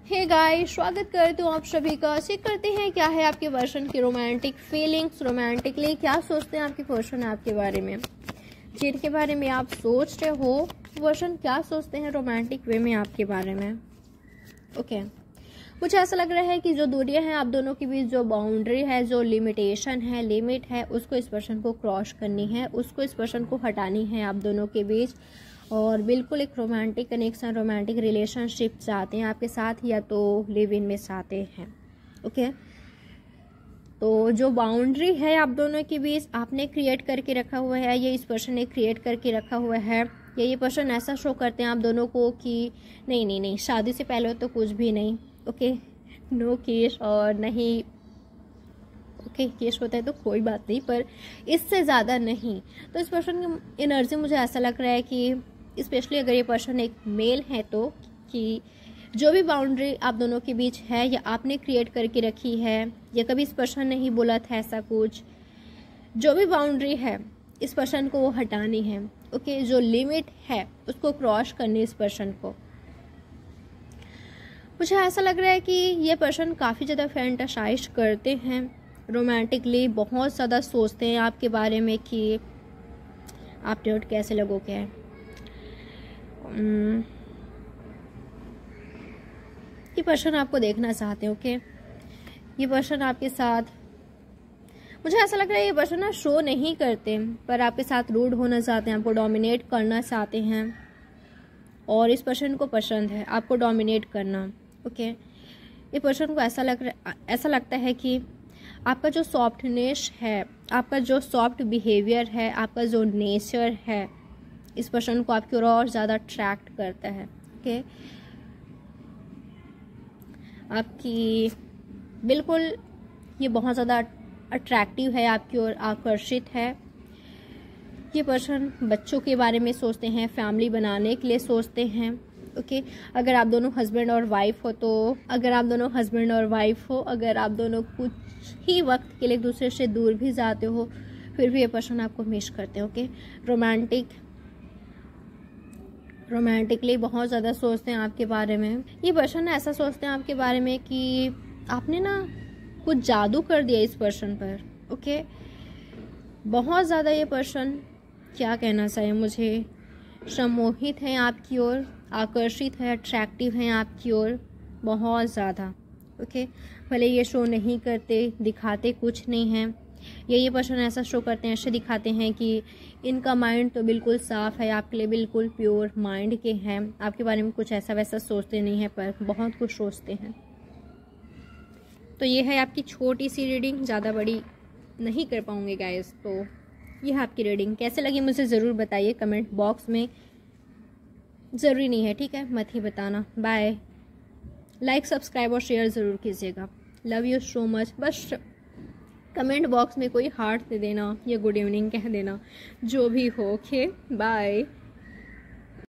Hey guys, स्वागत करते हूँ आप सभी का। चेक करते हैं क्या है आपके पर्सन की रोमांटिक फीलिंग्स, रोमांटिकली क्या सोचते हैं आपके पर्सन आपके बारे में, जिनके बारे में आप सोच रहे हो पर्सन क्या सोचते हैं रोमांटिक वे में आपके बारे में। ओके, मुझे ऐसा लग रहा है कि जो दूरियां हैं आप दोनों के बीच, जो बाउंड्री है, जो लिमिटेशन है, लिमिट है, उसको इस पर्सन को क्रॉस करनी है, उसको इस पर्सन को हटानी है आप दोनों के बीच। और बिल्कुल एक रोमांटिक कनेक्शन, रोमांटिक रिलेशनशिप चाहते हैं आपके साथ, या तो लिव इन में चाहते हैं। ओके, तो जो बाउंड्री है आप दोनों के बीच आपने क्रिएट करके रखा हुआ है, ये इस पर्सन ने क्रिएट करके रखा हुआ है, या ये पर्सन ऐसा शो करते हैं आप दोनों को कि नहीं नहीं नहीं, शादी से पहले तो कुछ भी नहीं। ओके, नो केस और नहीं, ओके केस होता है तो कोई बात नहीं, पर इससे ज़्यादा नहीं। तो इस पर्सन की एनर्जी मुझे ऐसा लग रहा है कि स्पेशली अगर ये पर्सन एक मेल है तो, कि जो भी बाउंड्री आप दोनों के बीच है या आपने क्रिएट करके रखी है, या कभी इस पर्सन ने ही बोला था ऐसा कुछ, जो भी बाउंड्री है इस पर्सन को वो हटानी है। ओके, जो लिमिट है उसको क्रॉस करनी इस पर्सन को। मुझे ऐसा लग रहा है कि ये पर्सन काफ़ी ज़्यादा फैंटासाइज करते हैं रोमांटिकली, बहुत ज़्यादा सोचते हैं आपके बारे में कि आप डेट कैसे लगोगे। ये पर्सन आपको देखना चाहते हैं। ओके, ये पर्सन आपके साथ, मुझे ऐसा लग रहा है ये पर्सन ना शो नहीं करते, पर आपके साथ रूड होना चाहते हैं, आपको डोमिनेट करना चाहते हैं, और इस पर्सन को पसंद है आपको डोमिनेट करना। ओके, ये पर्सन को ऐसा लगता है कि आपका जो सॉफ्टनेस है, आपका जो सॉफ्ट बिहेवियर है, आपका जो नेचर है, इस पर्सन को आपकी ओर और ज़्यादा अट्रैक्ट करता है। ओके, आपकी बिल्कुल ये बहुत ज़्यादा अट्रैक्टिव है, आपकी ओर आकर्षित है। ये पर्सन बच्चों के बारे में सोचते हैं, फैमिली बनाने के लिए सोचते हैं। ओके, अगर आप दोनों हस्बैंड और वाइफ हो तो, अगर आप दोनों कुछ ही वक्त के लिए एक दूसरे से दूर भी जाते हो, फिर भी ये पर्सन आपको मिस करते हैं। ओके, रोमांटिकली बहुत ज़्यादा सोचते हैं आपके बारे में। ये पर्सन ऐसा सोचते हैं आपके बारे में कि आपने ना कुछ जादू कर दिया इस पर्सन पर। ओके, बहुत ज़्यादा ये पर्सन क्या कहना चाहिए मुझे, सम्मोहित हैं आपकी ओर, आकर्षित है, अट्रैक्टिव हैं आपकी ओर बहुत ज़्यादा। ओके, भले ये शो नहीं करते, दिखाते कुछ नहीं है, ये पर्सन ऐसा शो करते हैं, ऐसे दिखाते हैं कि इनका माइंड तो बिल्कुल साफ़ है, आपके लिए बिल्कुल प्योर माइंड के हैं, आपके बारे में कुछ ऐसा वैसा सोचते नहीं हैं, पर बहुत कुछ सोचते हैं। तो ये है आपकी छोटी सी रीडिंग, ज़्यादा बड़ी नहीं कर पाऊँगी गाइस। तो ये है आपकी रीडिंग, कैसे लगी मुझे ज़रूर बताइए कमेंट बॉक्स में। ज़रूरी नहीं है, ठीक है, मत ही बताना। बाय, लाइक सब्सक्राइब और शेयर ज़रूर कीजिएगा। Love you so much. बस कमेंट बॉक्स में कोई हार्ट दे देना या गुड इवनिंग कह देना, जो भी हो। Okay, bye.